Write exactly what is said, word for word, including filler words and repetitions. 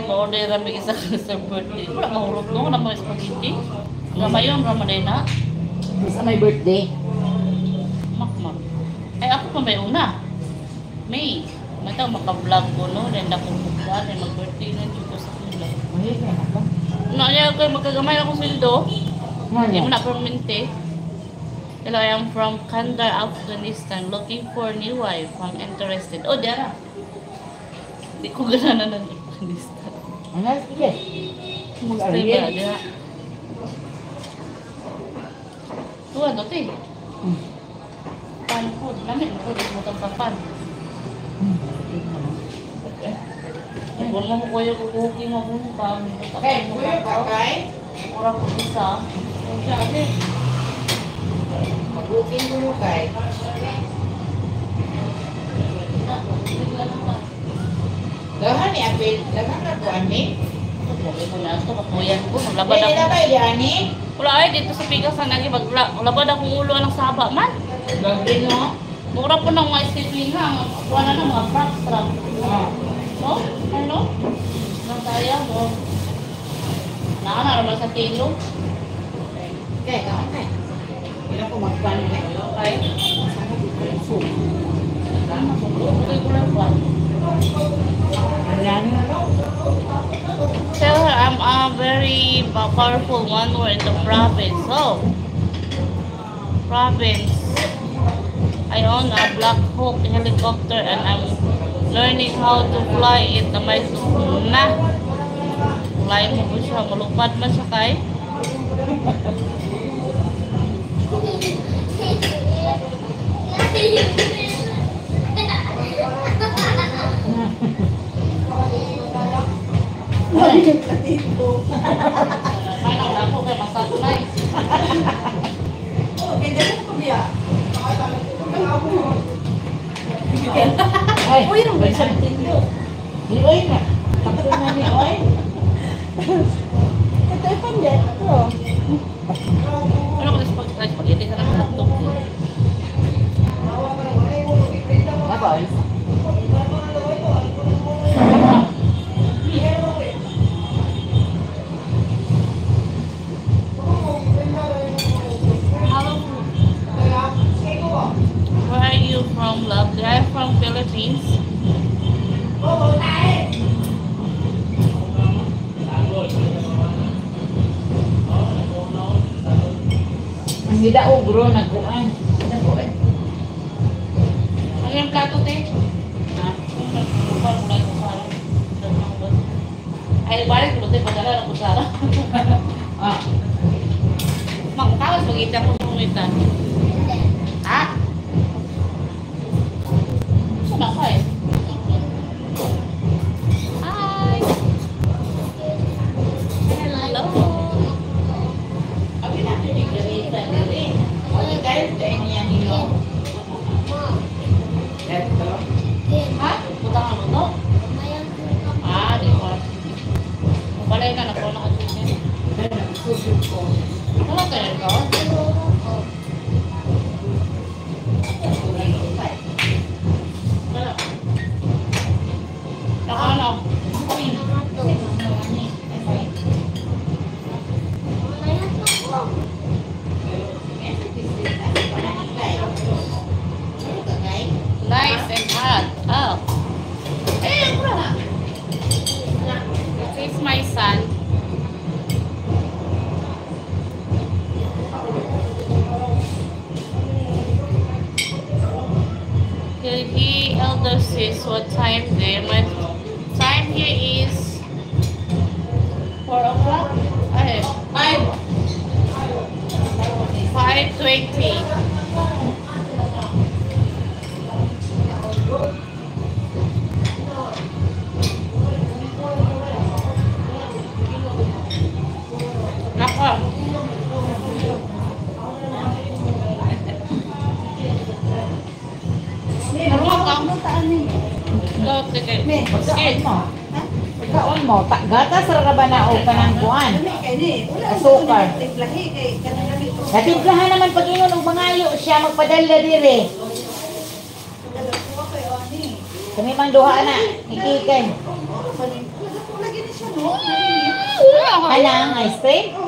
pa-order kami isa ka sa birthday. Wala mahulog no, wala mga spaghetti. Gamayon, Ramadena. Sa may birthday. Makmak. Ay, ako pa may una. May. Mataw, maka-vlog ko, no? Then ako bukla, then mag-birthday na dito sa vlog. Ay, kaya na ba? Naaya ko, magkagamay akong sildo. Hindi mo Ano? na permente. Hello, I am from Kandahar, Afghanistan. Looking for new wife. I'm interested. Oh, diyan na. Hindi ko gana na ng Afghanistan. Ano? Sige. Stay ba? Mag-ariel. Diyan. Tuwa, dote. Hmm. Pan food. Lamit mo, di mo tampapan. Hmm. Kung mo ko yung kukuking mo kung pa. Okay, kuya kakay. Kurang ko isa. Kung siya, ate. Mag-booking ko kay. Dahan ni Apil. Dahan na ko, Ani. Sabi ko na ito, kapuyan ko. Maglabad Dili na ako. ba, Ani? Wala ay, dito sa pigas na nagi maglabad akong ulo ng saba man. Gagawin mo? Mura po ng mga stapling ha. Kuha na ng mga frac strap. Oo. No? Ano? Nang kaya mo. Nakana naman sa tilo. Okay, okay. Hindi ko magpano na. Okay. Tama po. Okay ko lang po. Ayan. Tell her I'm a very powerful one who in the province. So, province. I own a Black Hawk helicopter and I'm learning how to fly it na may na. Fly mo po siya. Malupad man siya kay. Ay, ako kay masatunay. Ay, uy, ang isang tindo. Uy na. Takto na ni Uy. Ito yung pandet ko. Ano ko sa spaghetti sa nang hotdog? Apa, Uy? Where are you from, lovely? I'm from Philippines. Ang hida o bro, nagkuhan. Nagkuhan. Ano yung plato, te? Ha? Ay, balik ko, te. Padala ng kusara. Ah. Makakawas, mag-ita ko sa umitan. Ha? Saan ako eh? Hi! Hello! Abi natin yung garita dili. Ano guys, dahil niya nilo. Ito. Ha? Puta ka mo to? Ah, di ko. Balay na, nakuha na ka dito. Susuk ko. Wala kayo ka? Wala. Saka ano? Nice and hot. Oh. Eh, wala. This is my son. Did he elder sis what time there? My time here is four o'clock. Ay, five. Five twenty. Nako. Marunong ka? Ikaw, sige. Sige. Pagkaon mo. Pagkaon mo. Ta- Gata sa ba na o panangkuan? Asukar. Natimplahan naman pag ingon og mangayo siya magpadala dire. Kami mang duha na, ikikan. Alang ice cream?